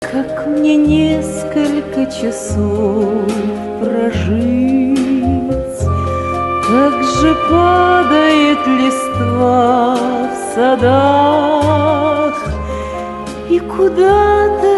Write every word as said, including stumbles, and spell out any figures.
Как мне несколько часов прожить, как же падает листва в садах, и куда-то